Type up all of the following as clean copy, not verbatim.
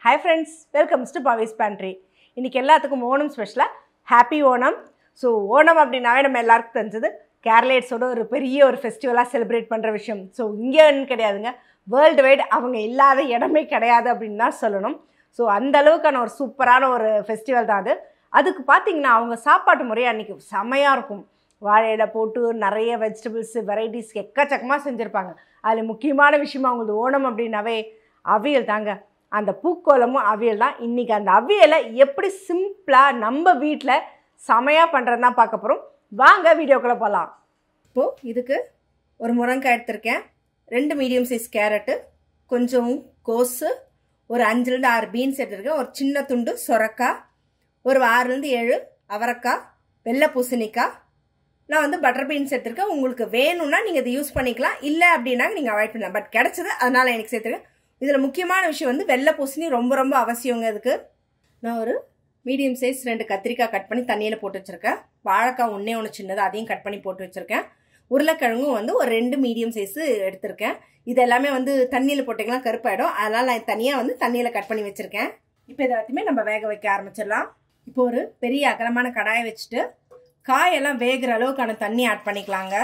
Hi friends, welcome to Pavi's Pantry. இன்னைக்கு எல்லாத்துக்கும் ஓணம் ஸ்பெஷலா ஹாப்பி ஓணம். ஸோ ஓணம் அப்படின்னாவே நம்ம எல்லாருக்கும் தெரிஞ்சது கேரளேட்ஸோட ஒரு பெரிய ஒரு ஃபெஸ்டிவலாக செலிப்ரேட் பண்ணுற விஷயம். ஸோ இங்கேன்னு கிடையாதுங்க, வேர்ல்டு வைடு அவங்க இல்லாத இடமே கிடையாது அப்படின்னு தான் சொல்லணும். ஸோ அந்த அளவுக்கான ஒரு சூப்பரான ஒரு ஃபெஸ்டிவல் தான் அது. அதுக்கு பார்த்தீங்கன்னா அவங்க சாப்பாட்டு முறை அன்றைக்கி செமையாக இருக்கும். வாழையில போட்டு நிறைய வெஜிடபிள்ஸு வெரைட்டிஸ் எக்கச்சக்கமாக செஞ்சுருப்பாங்க. அதில் முக்கியமான விஷயமா அவங்களுக்கு ஓணம் அப்படின்னாவே அவியல் தாங்க. அந்த பூக்கோலமும் அவியல் தான். இன்றைக்கி அந்த அவியலை எப்படி சிம்பிளாக நம்ம வீட்டில் செமையாக பண்ணுறது தான் பார்க்க போகிறோம். வாங்க வீடியோக்குள்ளே போகலாம். இப்போது இதுக்கு ஒரு முருங்கைக்காய் எடுத்திருக்கேன், 2 மீடியம் சைஸ் கேரட்டு, கொஞ்சம் கோஸு, ஒரு 5லேருந்து 6 பீன்ஸ் எடுத்திருக்கேன், ஒரு சின்ன துண்டு சொரக்காய், ஒரு 6லேருந்து 7 அவரைக்காய், வெள்ளை பூசணிக்காய். நான் வந்து பட்டர் பீன்ஸ் எடுத்திருக்கேன். உங்களுக்கு வேணும்னா நீங்கள் இதை யூஸ் பண்ணிக்கலாம், இல்லை அப்படின்னா நீங்கள் அவாய்ட் பண்ணலாம். பட் கிடச்சது அதனால் எனக்கு சேர்த்துருக்கேன். இதில் முக்கியமான விஷயம் வந்து வெள்ளை பூசணி ரொம்ப ரொம்ப அவசியங்க. இதுக்கு நான் ஒரு மீடியம் சைஸ் 2 கத்திரிக்காய் கட் பண்ணி தண்ணியில் போட்டு வச்சுருக்கேன். வாழைக்காய் ஒன்று சின்னது, அதையும் கட் பண்ணி போட்டு வச்சுருக்கேன். உருளைக்கிழங்கும் வந்து ஒரு 2 மீடியம் சைஸு எடுத்திருக்கேன். இது எல்லாமே வந்து தண்ணியில் போட்டிங்கன்னா கருப்பாயிடும், அதனால் நான் தனியாக வந்து தண்ணியில் கட் பண்ணி வச்சுருக்கேன். இப்போ இதை எல்லாத்தையுமே நம்ம வேக வைக்க ஆரம்பிச்சிடலாம். இப்போ ஒரு பெரிய அகலமான கடாயை வச்சுட்டு காயெல்லாம் வேகிற அளவுக்கான தண்ணி ஆட் பண்ணிக்கலாங்க.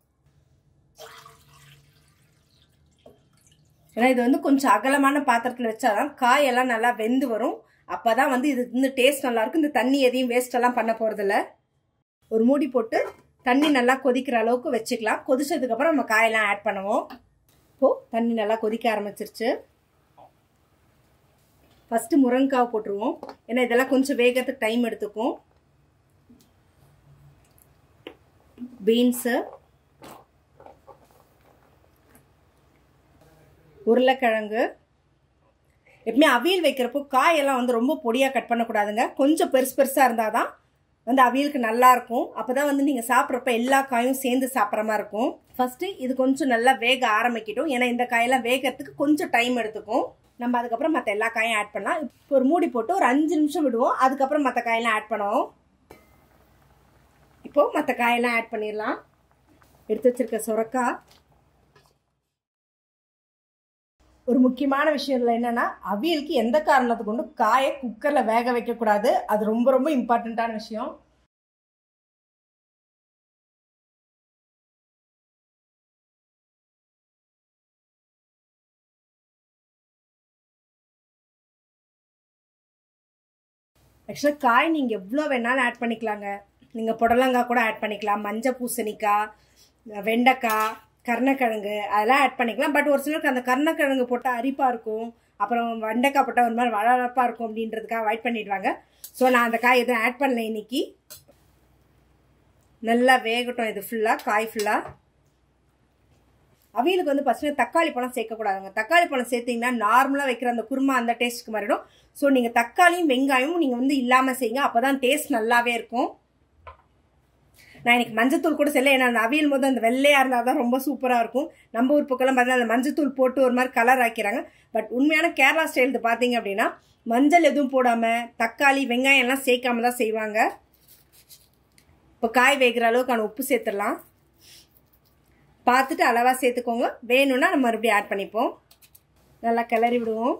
ஏன்னா இது வந்து கொஞ்சம் அகலமான பாத்திரத்தில் வச்சாதான் காயெல்லாம் நல்லா வெந்து வரும். அப்போ தான் வந்து இது வந்து டேஸ்ட் நல்லாயிருக்கும். இந்த தண்ணி எதையும் வேஸ்டெல்லாம் பண்ண போகிறதில்ல. ஒரு மூடி போட்டு தண்ணி நல்லா கொதிக்கிற அளவுக்கு வச்சுக்கலாம். கொதிச்சதுக்கப்புறம் நம்ம காயெல்லாம் ஆட் பண்ணுவோம். இப்போது தண்ணி நல்லா கொதிக்க ஆரம்பிச்சிருச்சு. ஃபஸ்ட்டு முருங்கைக்காய் போட்டுருவோம், ஏன்னா இதெல்லாம் கொஞ்சம் வேகத்துக்கு டைம் எடுத்துக்கும். பீன்ஸு, உருளைக்கிழங்கு. எப்பவுமே அவியல் வைக்கிறப்போ காயெல்லாம் வந்து ரொம்ப பொடியாக கட் பண்ணக்கூடாதுங்க. கொஞ்சம் பெருசாக இருந்தால் தான் வந்து அவியலுக்கு நல்லாயிருக்கும். அப்போ தான் வந்து நீங்கள் சாப்பிட்றப்ப எல்லா காயும் சேர்ந்து சாப்பிட்ற மாதிரி இருக்கும். ஃபஸ்ட்டு இது கொஞ்சம் நல்லா வேக ஆரம்பிக்கட்டும், ஏன்னா இந்த காயெல்லாம் வேகிறதுக்கு கொஞ்சம் டைம் எடுத்துக்கும். நம்ம அதுக்கப்புறம் மற்ற எல்லா காயும் ஆட் பண்ணலாம். இப்போ ஒரு மூடி போட்டு ஒரு 5 நிமிஷம் விடுவோம், அதுக்கப்புறம் மற்ற காயெல்லாம் ஆட் பண்ணுவோம். இப்போது மற்ற காயெல்லாம் ஆட் பண்ணிடலாம். எடுத்து வச்சிருக்க சுரக்காய். ஒரு முக்கியமான விஷயம் இல்லை என்னன்னா, அவியலுக்கு எந்த காரணத்தை கொண்டு காயை குக்கரில் வேக வைக்கக்கூடாது. அது ரொம்ப ரொம்ப இம்பார்ட்டண்ட்டான விஷயம். ஆக்சுவலாக காய் நீங்கள் எவ்வளோ வேணாலும் ஆட் பண்ணிக்கலாங்க. நீங்கள் புடலங்காய் கூட ஆட் பண்ணிக்கலாம், மஞ்சள் பூசணிக்காய், வெண்டைக்காய், கருணக்கிழங்கு அதெல்லாம் ஆட் பண்ணிக்கலாம். பட் ஒரு சிலருக்கு அந்த கருணக்கிழங்கு போட்டால் அரிப்பாக இருக்கும், அப்புறம் வெண்டைக்காய் போட்டால் ஒரு மாதிரி வளரப்பாக இருக்கும் அப்படின்றதுக்காக அவாய்ட் பண்ணிடுவாங்க. ஸோ நான் அந்த காய் எதுவும் ஆட் பண்ணல. இன்னைக்கு நல்லா வேகட்டும் இது ஃபுல்லாக, காய் ஃபுல்லாக. அவியலுக்கு வந்து ஃபஸ்ட்டு தக்காளி பழம் சேர்க்கக்கூடாதுங்க. தக்காளி பழம் சேர்த்திங்கன்னா நார்மலாக வைக்கிற அந்த குருமா அந்த டேஸ்ட்டுக்கு மாறிடும். ஸோ நீங்கள் தக்காளியும் வெங்காயமும் நீங்கள் வந்து இல்லாமல் செய்யுங்க, அப்போ தான் டேஸ்ட் நல்லாவே இருக்கும். நான் இன்னைக்கு மஞ்சத்தூள் கூட செய்யல, ஏன்னா அந்த அவியல் போது அந்த வெள்ளையாக இருந்தால் தான் ரொம்ப சூப்பராக இருக்கும். நம்ம ஊர் பக்கம்லாம் பார்த்தீங்கன்னா அந்த மஞ்சத்தூள் போட்டு ஒரு மாதிரி கலர் ஆக்கிறாங்க. பட் உண்மையான கேரளா ஸ்டைல் பார்த்தீங்க அப்படின்னா மஞ்சள் எதுவும் போடாமல் தக்காளி வெங்காயம் எல்லாம் சேர்க்காம தான் செய்வாங்க. இப்போ காய் வேகிற அளவுக்கான உப்பு சேர்த்துடலாம். பார்த்துட்டு அளவாக சேர்த்துக்கோங்க, வேணும்னா நம்ம மறுபடியும் ஆட் பண்ணிப்போம். நல்லா கிளறி விடுவோம்.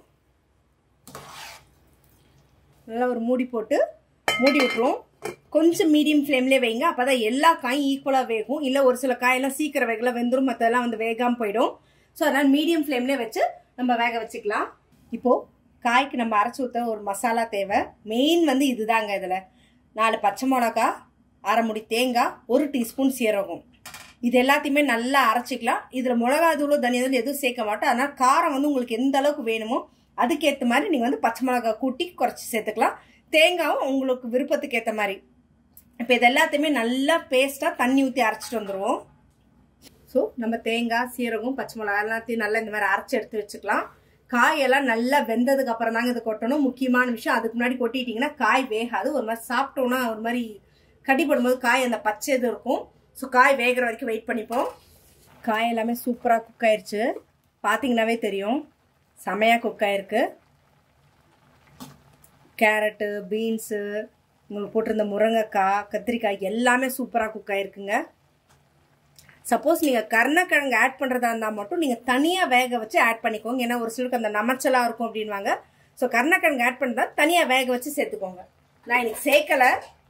நல்லா ஒரு மூடி போட்டு மூடி விட்டுருவோம். கொஞ்சம் மீடியம் ஃப்ளேம்லேயே வைங்க, அப்போ தான் எல்லா காயும் ஈக்குவலாக வேகும். இல்லை ஒரு சில காயெல்லாம் சீக்கிரம் வேகல வெந்துடும், மற்றெல்லாம் வந்து வேகாமல் போயிடும். ஸோ அதனால் மீடியம் ஃப்ளேம்லேயே வச்சு நம்ம வேக வச்சுக்கலாம். இப்போது காய்க்கு நம்ம அரைச்சி ஊற்ற ஒரு மசாலா தேவை. மெயின் வந்து இதுதாங்க. இதில் 4 பச்சை மிளகா, 1/2 முடி தேங்காய், 1 டீஸ்பூன் சீரகம், இது எல்லாத்தையுமே நல்லா அரைச்சிக்கலாம். இதில் மிளகா தூளோ தனியாதூள் எதுவும் சேர்க்க மாட்டோம். அதனால் காரம் வந்து உங்களுக்கு எந்த அளவுக்கு வேணுமோ அதுக்கேற்ற மாதிரி நீங்கள் வந்து பச்சை மிளகா கூட்டி குறைச்சி சேர்த்துக்கலாம். தேங்காயும் உங்களுக்கு விருப்பத்துக்கு ஏற்ற மாதிரி. இப்போ இது எல்லாத்தையுமே நல்லா பேஸ்ட்டாக தண்ணி ஊற்றி அரைச்சிட்டு வந்துடுவோம். ஸோ நம்ம தேங்காய், சீரகம், பச்சை மிளகா எல்லாத்தையும் நல்லா இந்த மாதிரி அரைச்சி எடுத்து வச்சுக்கலாம். காயெல்லாம் நல்லா வெந்ததுக்கு அப்புறம் தாங்க இது கொட்டணும். முக்கியமான விஷயம், அதுக்கு முன்னாடி கொட்டிட்டிங்கன்னா காய் வேகாது. ஒரு மாதிரி சாப்பிட்டோன்னா ஒரு மாதிரி கட்டிப்படும் போது காய் அந்த பச்சை இது இருக்கும். ஸோ காய் வேகிற வரைக்கும் வெயிட் பண்ணிப்போம். காய் எல்லாமே சூப்பராக குக் ஆயிடுச்சு, பார்த்தீங்கன்னாவே தெரியும் செமையாக குக் ஆயிருக்கு. கேரட்டு, பீன்ஸு, உங்களுக்கு போட்டிருந்த முருங்கைக்காய், கத்திரிக்காய் எல்லாமே சூப்பராக குக் ஆகிருக்குங்க. சப்போஸ் நீங்கள் கருணக்கிழங்கு ஆட் பண்ணுறதா இருந்தால் மட்டும் நீங்கள் தனியாக வேக வச்சு ஆட் பண்ணிக்கோங்க, ஏன்னா ஒரு சிலருக்கு அந்த நமச்சலாக இருக்கும் அப்படின்வாங்க. ஸோ கருணக்கிழங்கு ஆட் பண்ணி தான் தனியாக வேக வச்சு சேர்த்துக்கோங்க. நான் இன்னைக்கு சேர்க்கலை.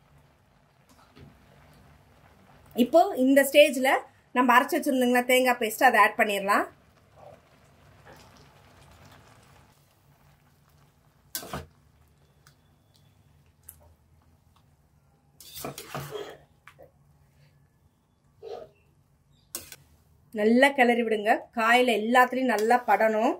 இப்போ இந்த ஸ்டேஜில் நம்ம அரைச்சி வச்சுருந்தோங்களா தேங்காய் பேஸ்ட்டு அதை ஆட் பண்ணிடலாம். நல்லா கிளறி விடுங்க. காயில் எல்லாத்துலேயும் நல்லா படணும்.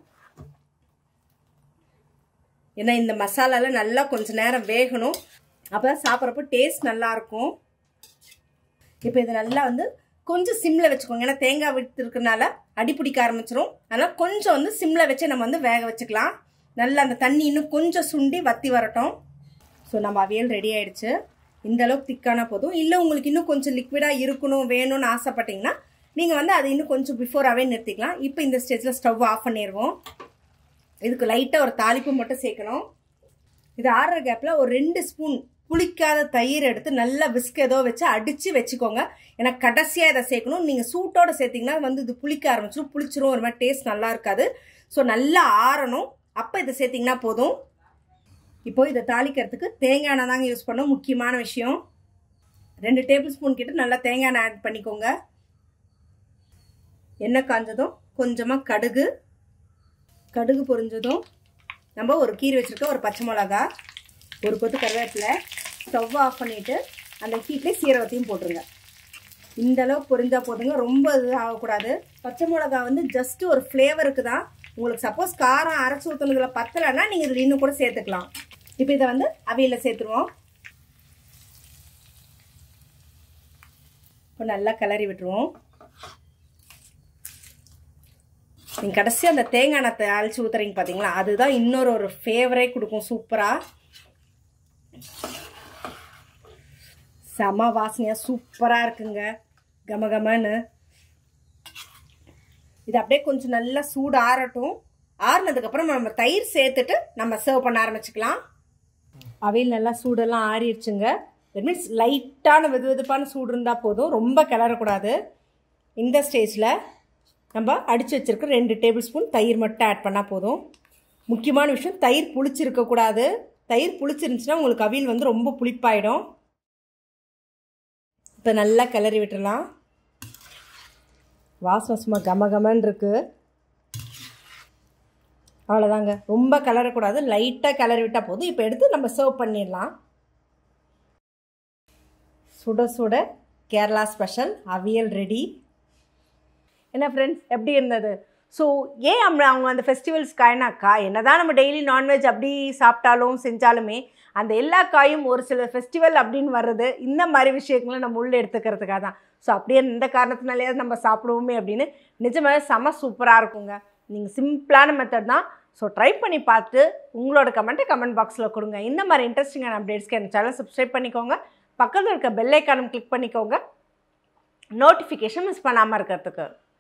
ஏன்னா இந்த மசாலாவில் நல்லா கொஞ்சம் நேரம் வேகணும். அப்போ தான் சாப்பிட்றப்போ டேஸ்ட் நல்லாயிருக்கும். இப்போ இதை நல்லா வந்து கொஞ்சம் சிம்மில் வச்சுக்கோங்க. ஏன்னா தேங்காய் விட்டுருக்கனால அடிப்பிடிக்க ஆரம்பிச்சிடும். அதனால் கொஞ்சம் வந்து சிம்மில் வச்சு நம்ம வந்து வேக வச்சுக்கலாம். நல்லா அந்த தண்ணி இன்னும் கொஞ்சம் சுண்டி வற்றி வரட்டும். ஸோ நம்ம அவியல் ரெடி ஆகிடுச்சு. இந்த அளவுக்கு திக்கானா போதும். இல்லை உங்களுக்கு இன்னும் கொஞ்சம் லிக்விடாக இருக்கணும் வேணும்னு ஆசைப்பட்டீங்கன்னா நீங்கள் வந்து அதை இன்னும் கொஞ்சம் பிஃபோராகவே நிறுத்திக்கலாம். இப்போ இந்த ஸ்டேஜில் ஸ்டவ் ஆஃப் பண்ணிடுவோம். இதுக்கு லைட்டாக ஒரு தாளிப்பு மட்டும் சேர்க்கணும். இது ஆடுற கேப்பில் ஒரு 2 ஸ்பூன் புளிக்காத தயிர் எடுத்து நல்லா விஸ்க் ஏதோ வச்சு அடித்து வச்சுக்கோங்க. ஏன்னா கடைசியாக இதை சேர்க்கணும். நீங்கள் சூட்டோடு சேர்த்திங்கன்னா வந்து இது புளிக்க ஆரம்பிச்சிடும், புளிச்சிரும், ஒரு மாதிரி டேஸ்ட் நல்லா இருக்காது. ஸோ நல்லா ஆறணும். அப்போ இதை சேர்த்திங்கன்னா போதும். இப்போது இதை தாளிக்கிறதுக்கு தேங்காய் எண்ணெய் தாங்க யூஸ் பண்ணோம். முக்கியமான விஷயம் 2 டேபிள் ஸ்பூன் கிட்ட நல்லா தேங்காய் எண்ணெய் ஆட் பண்ணிக்கோங்க. எண்ணெய் காஞ்சதும் கொஞ்சமாக கடுகு பொரிஞ்சதும் நம்ம ஒரு கீரை வச்சுருக்க ஒரு பச்சை மிளகா, ஒரு கொத்து கருவேப்பிலை, ஸ்டவ் ஆஃப் பண்ணிவிட்டு அந்த ஹீட்லேயே சீரகத்தையும் போட்டுருங்க. இந்த அளவுக்கு பொரிஞ்சால் போதுங்க, ரொம்ப இது ஆகக்கூடாது. பச்சை மிளகா வந்து ஜஸ்ட்டு ஒரு ஃப்ளேவருக்கு தான். உங்களுக்கு சப்போஸ் காரம் அரைச்சி ஊற்றுனதுல பத்தலைன்னா நீங்கள் இதில் இன்னும் கூட சேர்த்துக்கலாம். இப்போ இதை வந்து அவியலில் சேர்த்துருவோம். இப்போ நல்லா கிளறி விட்டுருவோம். நீங்கள் கடைசியாக அந்த தேங்காய் எண்ணெய் அழைச்சி ஊற்றுறீங்க பார்த்தீங்களா, அதுதான் இன்னொரு ஒரு ஃபேவரே கொடுக்கும் சூப்பராக. செம வாசனையாக சூப்பராக இருக்குங்க, கமகமன்னு. இது அப்படியே கொஞ்சம் நல்லா சூடு ஆறட்டும். ஆறுனதுக்கப்புறம் நம்ம தயிர் சேர்த்துட்டு நம்ம சர்வ் பண்ண ஆரம்பிச்சுக்கலாம். அவையில் நல்லா சூடெல்லாம் ஆறிடுச்சுங்க. தட் மீன்ஸ் லைட்டான வெதுவெதுப்பான சூடு இருந்தால் போதும், ரொம்ப கிளறக்கூடாது. இந்த ஸ்டேஜில் நம்ம அடித்து வச்சுருக்க 2 டேபிள் ஸ்பூன் தயிர் மட்டும் ஆட் பண்ணால் போதும். முக்கியமான விஷயம், தயிர் புளிச்சிருக்கக்கூடாது. தயிர் புளிச்சிருந்துச்சுன்னா உங்களுக்கு அவியல் வந்து ரொம்ப புளிப்பாயிடும். இப்போ நல்லா கிளறி விட்டுடலாம். வாசம் சும்மா கமகமன்னு இருக்குது. அவ்வளோதாங்க, ரொம்ப கிளறக்கூடாது, லைட்டாக கிளறி விட்டால் போதும். இப்போ எடுத்து நம்ம சர்வ் பண்ணிடலாம். சுட சுட கேரளா ஸ்பெஷல் அவியல் ரெடி. என்ன ஃப்ரெண்ட்ஸ், எப்படி இருந்தது? ஸோ ஏன் அவங்க அந்த ஃபெஸ்டிவல்ஸ் காய்னாக்கா என்னதான் நம்ம டெய்லி நான்வெஜ் அப்படி சாப்பிட்டாலும் செஞ்சாலுமே அந்த எல்லா காயும் ஒரு சில ஃபெஸ்டிவல் அப்படின்னு வர்றது இந்த மாதிரி விஷயங்களை நம்ம உள்ளே எடுத்துக்கிறதுக்காக தான். ஸோ அப்படியே இந்த காரணத்தினாலேயாவது நம்ம சாப்பிடுவோமே அப்படின்னு நிஜமாக செம சூப்பராக இருக்குங்க. நீங்கள் சிம்பிளான மெத்தட் தான். ஸோ ட்ரை பண்ணி பார்த்து உங்களோட கமெண்ட் பாக்ஸில் கொடுங்க. இந்த மாதிரி இன்ட்ரெஸ்டிங்கான அப்டேட்ஸ்க்கு என் சேனல் சப்ஸ்கிரைப் பண்ணிக்கோங்க. பக்கத்தில் இருக்க பெல் ஐக்கானும் கிளிக் பண்ணிக்கோங்க, நோட்டிஃபிகேஷன் மிஸ் பண்ணாமல் இருக்கிறதுக்கு.